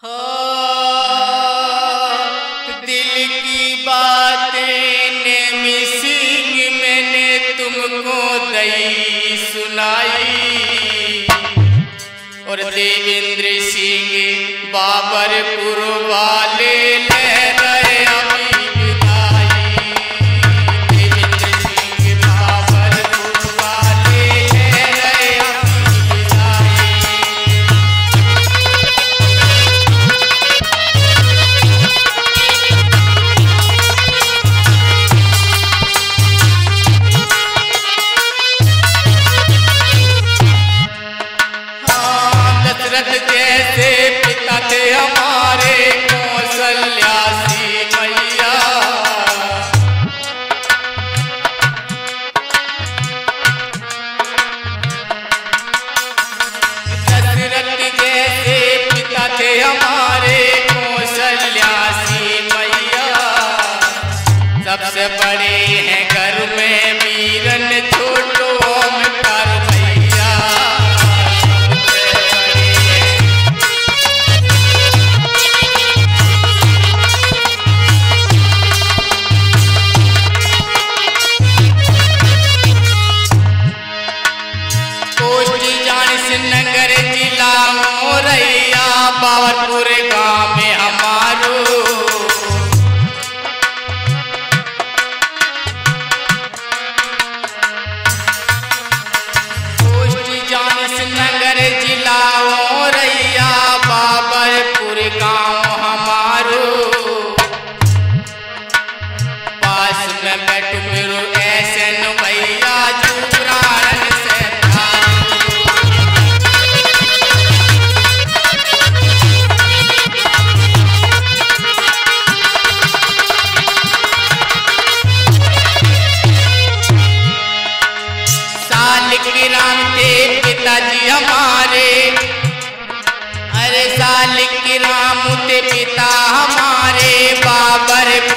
हो दिल की बातें ने मिसिंग मैंने तुमको दई सुनाई और देवेंद्र सिंह बाबरपुर वाले ले रहे अभी विदाई। देवेंद्र सिंह बाबरपुर वाले ले रहे अभी विदाई। जैसे पिता थे हमारे कौशल्या सी मैया, दशरथ जैसे पिता थे हमारे कौशल्या सी मैया। सबसे बड़े हैं घर में वीरन छोटों में कर भैया। नगर जिला मोरैया बाबरपुर गाँव में हमारो। नगर जिला मोरैया बाबरपुर गाँव हमारो। पास में बैठ मेरे ऐसे भैया जुबरान से राम थे पिताजी हमारे। अरे सालिक राम थे पिता हमारे बाबर